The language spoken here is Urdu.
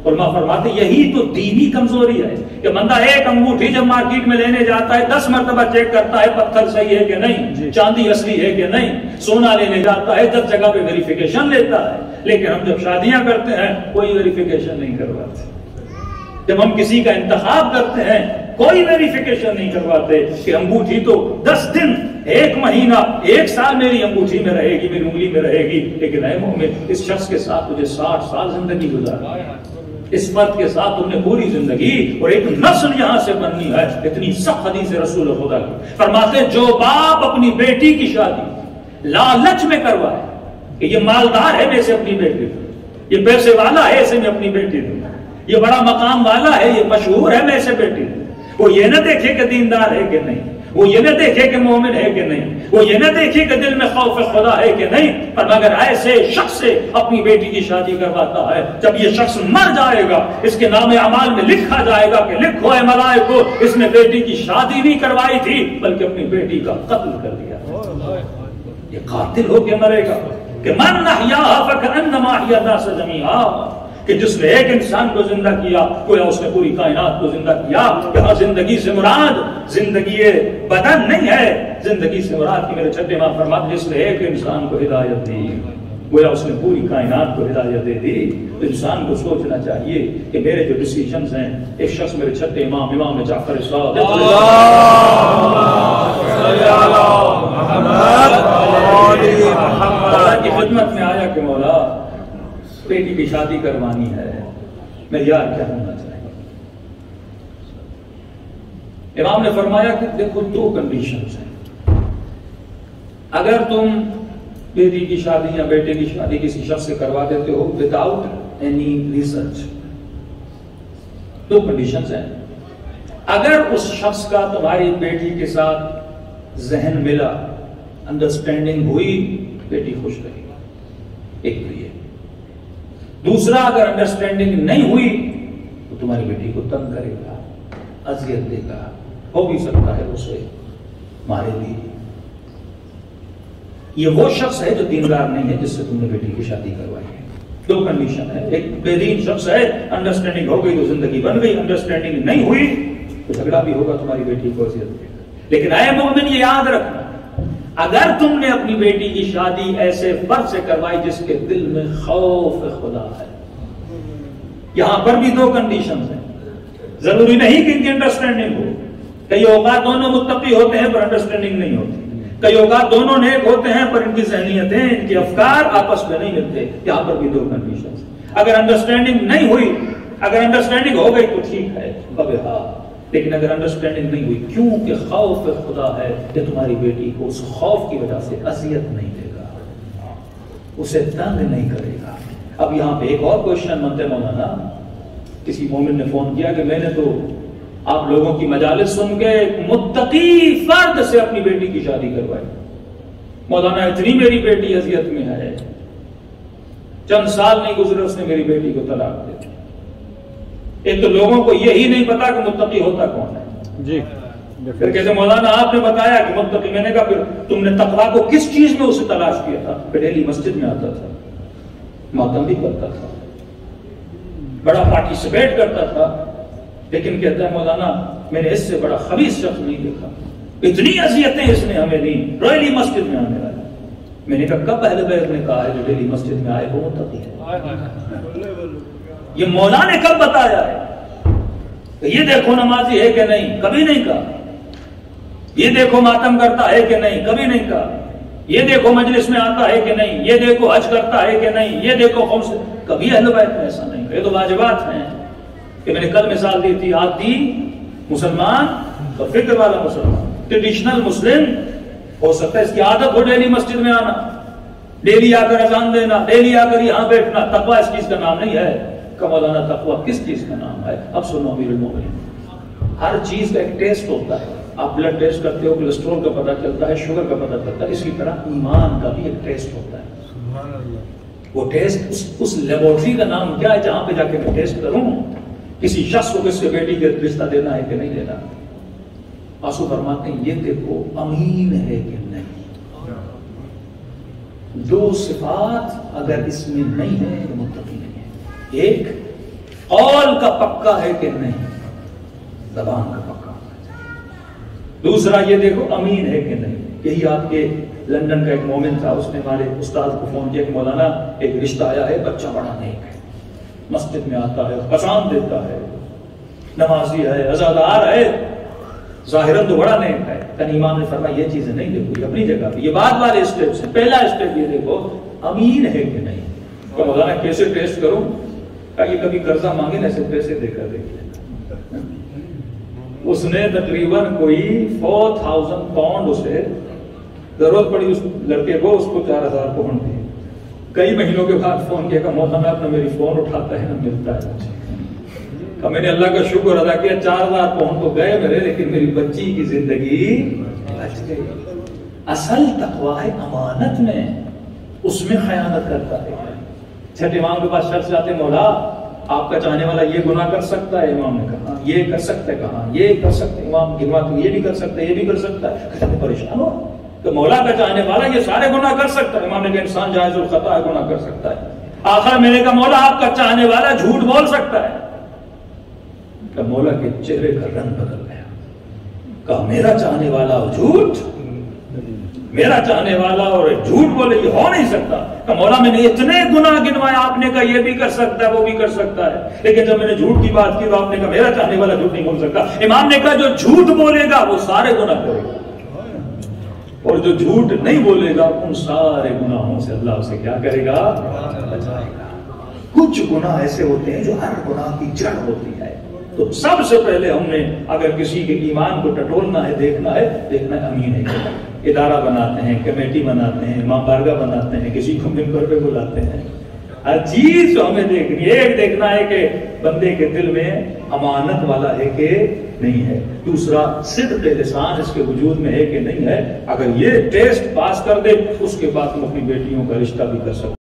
علماء فرماتے یہی تو دینی کمزوری ہے کہ بندہ ایک انگوٹھی جب مارکیٹ میں لینے جاتا ہے 10 مرتبہ چیک کرتا ہے پتھر صحیح ہے کہ نہیں، چاندی اصلی ہے کہ نہیں، سونا لینے جاتا ہے 10 جگہ پہ ویریفیکیشن لیتا ہے، لیکن ہم جب شادیاں کرتے ہیں کوئی ویریفیکیشن نہیں کرواتے، جب ہم کسی کا انتخاب کرتے ہیں کوئی ویریفیکیشن نہیں کرواتے کہ انگوٹھی تو 10 دن 1 مہینہ 1 سال میری انگوٹھی میں رہے گی، میری انگلی میں رہے گی، لیکن اے مومن اس شخص کے ساتھ تجھے 60 سال زندگی گزارنا، اس مرد کے ساتھ تم نے پوری زندگی اور ایک نسل یہاں سے بننی ہے۔ اتنی سخت حدیث رسول خدا کی فرماتے جو باپ اپنی بیٹی کی شادی لالچ میں کروائے کہ یہ مالدار ہے میں اسے اپنی بیٹی دوں، یہ پیسے والا ہے اسے میں اپنی بیٹی دوں، یہ بڑا مقام والا ہے یہ مشہور ہے میں اسے بیٹی دوں، وہ یہ نہ دیکھے کہ دیندار ہے کہ نہیں، وہ یہ نہ دیکھے کہ مومن ہے کہ نہیں، وہ یہ نہ دیکھے کہ دل میں خوف خدا ہے کہ نہیں، پر مگر ایسے شخص سے اپنی بیٹی کی شادی کرواتا ہے، جب یہ شخص مر جائے گا اس کے نام اعمال میں لکھا جائے گا کہ لکھو اے ملائکو اس نے بیٹی کی شادی نہیں کروائی تھی بلکہ اپنی بیٹی کا قتل کر دیا، یہ قاتل ہو کے مرے گا کہ من احیاها فکأنما احیا الناس جميعا، کہ جس نے ایک انسان کو زندہ کیا گویا اس نے پوری کائنات کو زندہ کیا۔ یہاں زندگی سے مراد زندگی بدن نہیں ہے، زندگی سے مراد کی میرے چھٹے امام فرماتے جس نے ایک انسان کو ہدایت دی گویا اس نے پوری کائنات کو ہدایت دے دی۔ تو انسان کو سوچنا چاہیے کہ میرے جو ڈیسیژنز ہیں، ایک شخص میرے چھٹے امام جعفر صادق کی خدمت میں آیا کہ مولا بیٹی کی شادی کروانی ہے، میں یار کیا ہونا چاہیے؟ امام نے فرمایا کہ دیکھو 2 کنڈیشنز ہیں، اگر تم بیٹی کی شادی یا بیٹے کی شادی کسی شخص سے کروا دیتے ہو وداؤٹ اینی ریسرچ، 2 کنڈیشنز ہیں، اگر اس شخص کا تمہاری بیٹی کے ساتھ ذہن ملا، انڈرسٹینڈنگ ہوئی، بیٹی خوش رہے گی، ایک تو یہ، دوسرا اگر انڈرسٹینڈنگ نہیں ہوئی تو تمہاری بیٹی کو تنگ کرے گا، اذیت دے گا، ہو بھی سکتا ہے اسے مارے بھی۔ یہ وہ شخص ہے جو دیندار نہیں ہے جس سے تم نے بیٹی کی شادی کروائی ہے۔ 2 کنڈیشن ہے، ایک بے دین شخص ہے، انڈرسٹینڈنگ ہو گئی تو زندگی بن گئی، انڈرسٹینڈنگ نہیں ہوئی تو جھگڑا بھی ہوگا، تمہاری بیٹی کو اذیت دے گا۔ لیکن اے مومن یہ یاد رکھنا اگر تم نے اپنی بیٹی کی شادی ایسے فرد سے کروائی جس کے دل میں خوف خدا ہے، یہاں پر بھی 2 کنڈیشنز ہیں، ضروری نہیں کہ ان کی انڈرسٹینڈنگ ہو، کئی اوقات دونوں متقی ہوتے ہیں پر انڈرسٹینڈنگ نہیں ہوتی، کئی اوقات دونوں نیک ہوتے ہیں پر ان کی ذہنیتیں ان کے افکار آپس میں نہیں ملتے، یہاں پر بھی 2 کنڈیشنز۔ اگر انڈرسٹینڈنگ نہیں ہوئی، اگر انڈرسٹینڈنگ ہو گئی تو ٹھیک ہے بہا، لیکن اگر انڈرسٹینڈنگ نہیں ہوئی کیونکہ خوف خدا ہے کہ تمہاری بیٹی کو اس خوف کی وجہ سے اذیت نہیں دے گا، اسے تنگ نہیں کرے گا۔ اب یہاں پہ ایک اور کوشچن بنتے مولانا، کسی مومن نے فون کیا کہ میں نے تو آپ لوگوں کی مجالس سن کے ایک متقی فرد سے اپنی بیٹی کی شادی کروائی، مولانا اتنی میری بیٹی اذیت میں ہے، چند سال نہیں گزرے اس نے میری بیٹی کو طلاق دے دی۔ ایک تو لوگوں کو یہی نہیں پتا کہ متقی ہوتا کون ہے جی، پھر کہتے مولانا آپ نے بتایا کہ متقی، میں نے کہا پھر تم نے تقویٰ کو کس چیز میں اسے تلاش کیا تھا؟ پھر ڈیلی مسجد میں آتا تھا، ماتم بھی کرتا تھا، بڑا پارٹیسپیٹ کرتا تھا، لیکن کہتا ہے مولانا میں نے اس سے بڑا خبیث شخص نہیں دیکھا، اتنی اذیتیں اس نے ہمیں دی، ڈیلی مسجد میں آنے والا۔ میں نے کہا کب اہل بیت نے کہا ہے جو ڈیلی مسجد میں آئے وہ متقی ہے؟ یہ مولا نے کب بتایا ہے کہ یہ دیکھو نمازی ہے کہ نہیں؟ کبھی نہیں کہا۔ یہ دیکھو ماتم کرتا ہے کہ نہیں؟ کبھی نہیں کہا۔ یہ دیکھو مجلس میں آتا ہے کہ نہیں؟ یہ دیکھو حج کرتا ہے کہ نہیں؟ یہ دیکھو خمس، کبھی اہل بیت میں ایسا نہیں کہا۔ یہ تو واجبات ہیں کہ میں نے کل مثال دی تھی، عادی مسلمان اور فکر والا مسلمان، ٹریڈیشنل مسلم ہو سکتا ہے اس کی عادت ہو ڈیلی مسجد میں آنا، ڈیلی آ کر اذان دینا، ڈیلی آ کر یہاں بیٹھنا، تقویٰ اس چیز کا نام نہیں ہے۔ مولانا تقویٰ کس چیز کا نام ہے؟ اب سنو امیر المومنین، ہر چیز کا ایک ٹیسٹ ہوتا ہے، آپ بلڈ ٹیسٹ کرتے ہو کولیسٹرول کا پتہ چلتا ہے، شوگر کا پتہ چلتا ہے، اسی طرح ایمان کا بھی ایک ٹیسٹ ہوتا ہے۔ وہ ٹیسٹ اس لیبورٹری کا نام کیا ہے جہاں پہ جا کے میں ٹیسٹ کروں کسی شخص کو کس کے بیٹی کے رشتہ دینا ہے کہ نہیں دینا؟ آنسو فرماتے ہیں یہ دیکھو امین ہے کہ نہیں۔ 2 صفات اگر اس میں نہیں ہے تو متقی نہیں ہے۔ ایک کا پکا ہے کہ نہیں، زبان کا پکا ہونا چاہیے۔ دوسرا یہ دیکھو امین ہے کہ نہیں۔ یہی آپ کے لندن کا ایک مومن تھا، اس نے ہمارے استاد کو فون کیا کہ مولانا ایک رشتہ آیا ہے، بچہ بڑا نیک ہے، مسجد میں آتا ہے، اذان دیتا ہے، نمازی ہے، عزادار ہے، ظاہراً تو بڑا نیک ہے۔ یعنی امام نے فرمایا یہ چیزیں نہیں دیکھو، یہ اپنی جگہ پہ، یہ بعد والے اسٹیپ سے، پہلا اسٹیپ یہ دیکھو امین ہے کہ نہیں۔ تو مولانا کیسے ٹیسٹ کروں؟ کہ کبھی قرضہ مانگے نا، ایسے پیسے دے کر دیکھ لینا۔ اس نے تقریباً کوئی 4000 پاؤنڈ اسے ضرورت پڑی، اس لڑکے کو، اس کو 4000 پاؤنڈ دیے۔ کئی مہینوں کے بعد فون کیا کہ مولانا اپنا میری فون اٹھاتا ہے نہ ملتا ہے مجھے۔ میں نے اللہ کا شکر ادا کیا، 4000 پاؤنڈ تو گئے میرے، لیکن میری بچی کی زندگی بچ گئی۔ اصل تقویٰ ہے امانت میں، اس میں خیانت کرتا ہے۔ چھٹے امام کے پاس شخص جاتے، مولا آپ کا چاہنے والا یہ گناہ کر سکتا ہے؟ امام نے کہا یہ کر سکتا ہے، کہا یہ کر سکتے ہیں۔ امام گنوا تو یہ بھی کر سکتا ہے، یہ بھی کر سکتا ہے۔ کہتے ہیں پریشان ہو تو مولا کا چاہنے والا یہ سارے گناہ کر سکتا ہے؟ امام نے کہا انسان جائز الخطا ہے، گناہ کر سکتا ہے۔ آخر میں نے کہا مولا آپ کا چاہنے والا جھوٹ بول سکتا ہے؟ کہ مولا کے چہرے کا رنگ بدل گیا۔ کہا میرا چاہنے والا اور جھوٹ، میرا چاہنے والا اور جھوٹ بولے یہ ہو نہیں سکتا۔ کہ مولا میں نے اتنے گناہ گنوائے، آپ نے کہا یہ بھی کر سکتا ہے، وہ بھی کر سکتا ہے، لیکن جب میں نے جھوٹ کی بات کی تو آپ نے کہا میرا چاہنے والا جھوٹ نہیں بول سکتا۔ امام نے کہا جو جھوٹ بولے گا وہ سارے گناہ کرے گا، اور جو جھوٹ نہیں بولے گا ان سارے گناہوں سے اللہ اسے کیا کرے گا؟ بچائے گا۔ کچھ گناہ ایسے ہوتے ہیں جو ہر گناہ کی جڑ ہوتی ہے۔ تو سب سے پہلے ہم نے اگر کسی کے ایمان کو ٹٹولنا ہے، دیکھنا ہے امین ہے کیا۔ ادارہ بناتے ہیں، کمیٹی بناتے ہیں، ماں بارگاہ بناتے ہیں، کسی کو ممبر پہ بلاتے ہیں، ہر چیز جو ہمیں دیکھنی ہے، ایک دیکھنا ہے کہ بندے کے دل میں امانت والا ہے کہ نہیں ہے۔ دوسرا صدق لسان اس کے وجود میں ہے کہ نہیں ہے۔ اگر یہ ٹیسٹ پاس کر دے اس کے بعد ہم اپنی بیٹیوں کا رشتہ بھی کر سکتے ہیں۔